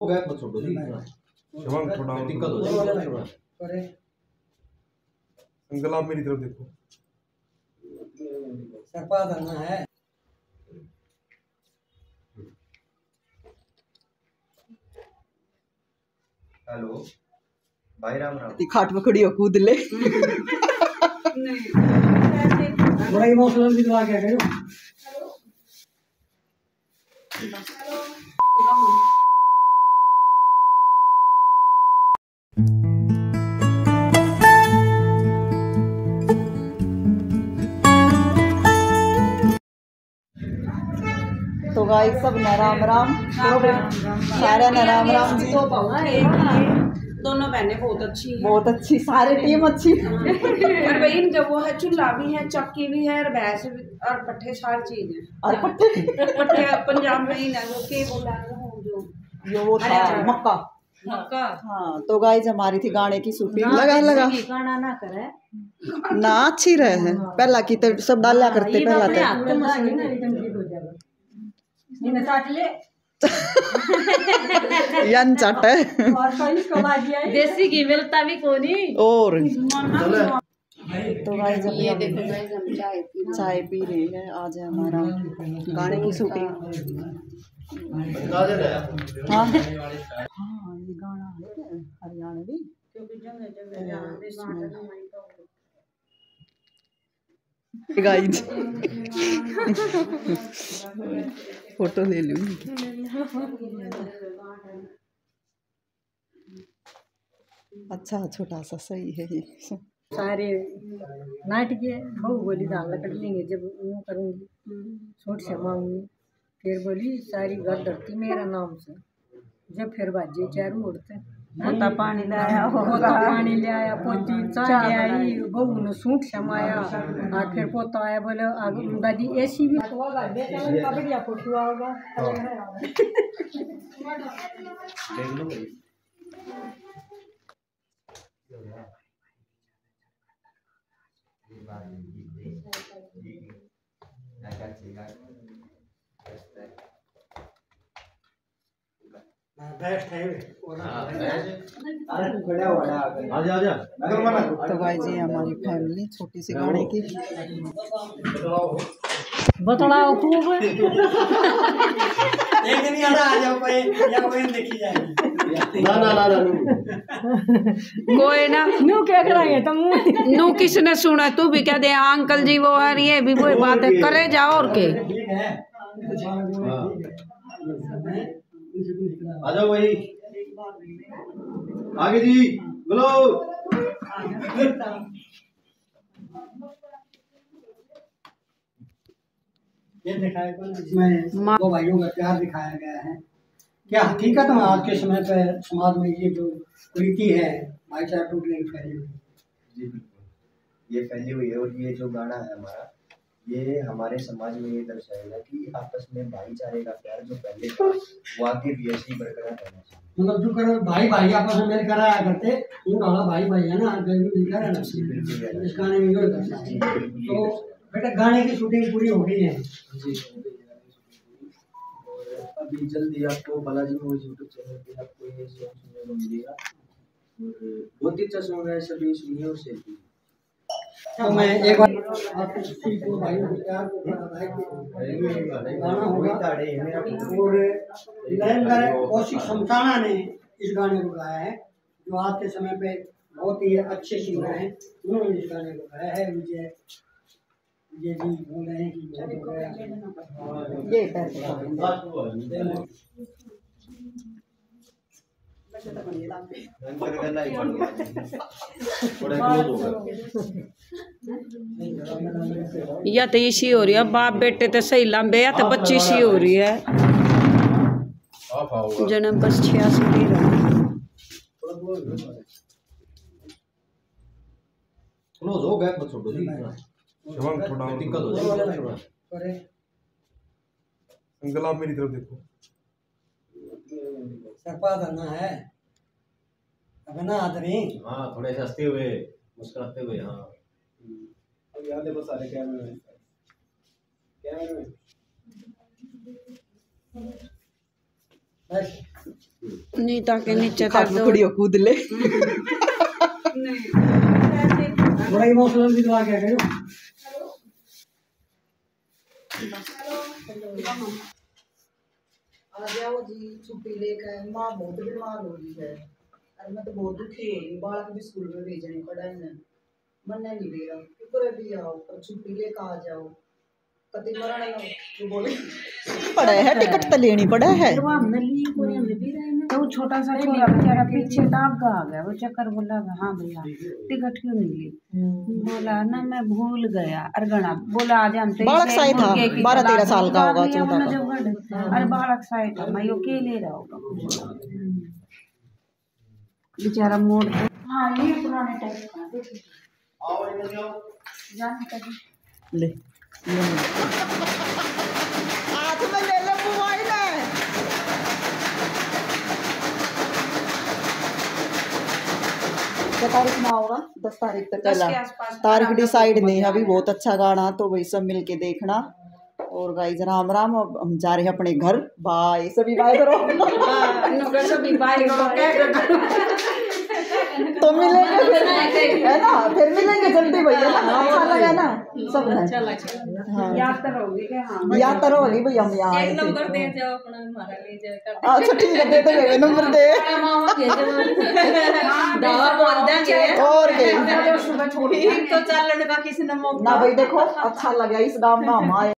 Gap मत छोड़ो जी। शिवम थोड़ा दिक्कत हो जाएगी। अरे अंकल आप मेरी तरफ देखो। सरपा धरना है। हेलो भाई राम राम। खाट में खड़ी हो कूद ले। बड़ा इमोशनल भी तो आ गया करो। तो गाइस सब न राम राम, सारे न राम राम जी। दोनों बहनें बहुत अच्छी हैं। बहुत अच्छी, सारी टीम अच्छी। और बहन जब वो है, चूल्हा भी है, चक्की भी है, और भैंस और पट्ठे, सारी चीज है। और पट्ठे पंजाब में ही ना जो के बोला जो वो था मक्का। मक्का। हाँ तो गाइस हमारी थी गाने की शूटिंग। लगा गाना ना करे ना, अच्छी रहे हैं। पहला की तो सब डाला करते पहला तो। यन चट देसी घी मिलता भी कोनी। और तो गाइस जब ये देखो गाइस हम चाय पी रहे हैं। आज है हमारा गाने की शूटिंग। हाँ हाँ ये गाना है हरियाणवी। गाइस फोटो ले लूं। अच्छा छोटा सा सही है ये। सारे नाटक बहु बोली दाल लकड़ लेंगे जब वो करूँगी छोट समाऊंगी। फिर बोली सारी घर धरती मेरा नाम से। जब फिर बाजे चारू उड़ते पोता पानी लाया पोता पानी ले आया, पोती चाय ले आई, बहू ने सूट समाया। और फिर पोता आया बोले दादी ऐसी भी बढ़िया फोटो होगा। बेस्ट है। तो भाई जी हमारी फैमिली छोटी सी गाने की। बतलाओ खूब। एक दिन यार आ जाओ कोई या कोई देखी जाएगी। ना कोई ना न्यू क्या कराएंगे तुम? नू किसने सुना? तू भी क्या दे अंकल जी वो है, ये भी वो बातें करे जाओ और के। ठीक है आ जाओ भाई आगे जी बोलो। ये दिखाया इसमें दो भाइयों का प्यार दिखाया गया है। क्या हकीकत में आज के समय पे समाज में ये जो कुरीति है भाईचारा टूटने की फैली हुई। जी बिल्कुल ये फैली हुई है। और ये जो गाना है हमारा, ये हमारे समाज में ये दर्शाएगा कि आपस में भाईचारे का प्यार जो पहले था वो आगे भी ऐसे ही बरकरार रहना चाहिए। मतलब जो करो भाई भाई आपस में मिलकर आया करते वो गाना भाई भाई है ना मिलकर है ना। इस गाने में जो दर्शाया है। तो बेटा गाने की शूटिंग पूरी हो गई है। और अभी जल्दी आपको बालाजी मूवीज यूट्यूब चैनल पे आपको ये सॉन्ग सुनने को मिलेगा। और बहुत ही अच्छा सॉन्ग है, सभी सुनिए और शेयर कीजिए। तो मैं एक बार आपको किसी को भाइयों के प्यार को गाना होगा। और नरेंद्र कौशिक समसाना ने इस गाने को गाया है, जो आज के समय पे बहुत ही अच्छे सिंगर हैं। उन्होंने इस गाने को गाया है। विजय जी बोल रहे हैं कि ये या तो इसी हो रही है बाप बेटे तो सही लंबे, या तो बच्ची सी हो रही है। जन्म बस 86 हो गैप मत छोड़ो जी। शिवम थोड़ा दिक्कत हो जाएगी। अंकल आप मेरी तरफ देखो। सरपा धरना है अब ना आदमी। हाँ थोड़े से हंसते हुए मुस्कुराते हुए। हाँ अब याद है बस सारे कैमरे में नीता के नीचे खाट में खड़ी हो कूद ले। बड़ा इमोशनल भी लगा क्या करो। आ जाओ जी, छुट्टी लेकर। माँ बहुत बीमार हो रही है और मैं तो बहुत दुखी हो रही। बालक भी स्कूल में भेजने पड़ा है, मन नहीं दे रहा। ऊपर भी आओ और छुट्टी लेकर आ जाओ। कति मरण जो बोले पड़ा है, टिकट तो लेनी पड़ा है। तो छोटा सा छोरा बेचारा पीछे दाग आ गया, वो चक्कर बोला हाँ भैया टिकट क्यों नहीं ली। बोला ना मैं भूल गया। अरगना बोला आज हम बालक साई था, 12-13 साल का होगा, 14 का। अरे बालक साई था, मैं यो के ले रहा होगा बेचारा मोड़। हाँ ये पुराने टाइप का ले आज में ले ले मोबाइल है। क्या तारीख में होगा? 10 तारीख तक। 10 के आसपास तारीख डिसाइड नहीं है अभी। बहुत अच्छा गाना, तो वही सब मिल के देखना। और गाइस राम राम, अब हम जा रहे हैं अपने घर। बाय, सभी बाय करो। सभी बाय तो मिलेंगे फिर, है ना? फिर मिलेंगे जल्दी भैया ना। अच्छा लगा ना सब? अच्छा लगा। हाँ याद तो रहोगे क्या? हाँ याद तो रहोगी भैया, हम यहाँ आए थे। नंबर दे जाओ अपना, हमारा ले जाए। अच्छा ठीक है, दे दे नंबर दे। दवा बोल देंगे और क्या सुबह छोड़ तो चलन का किसी ने मौका ना भाई। देखो अच्छा लगा इस गाँव में हम आए।